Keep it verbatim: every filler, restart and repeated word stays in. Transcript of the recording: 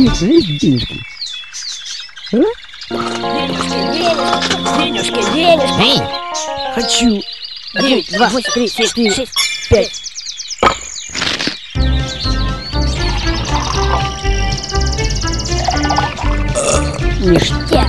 денежки, есть денежки? А? Денежки, денежки, денежки. Хочу. Девять, два, три, четыре, шесть, пять. Ништяк.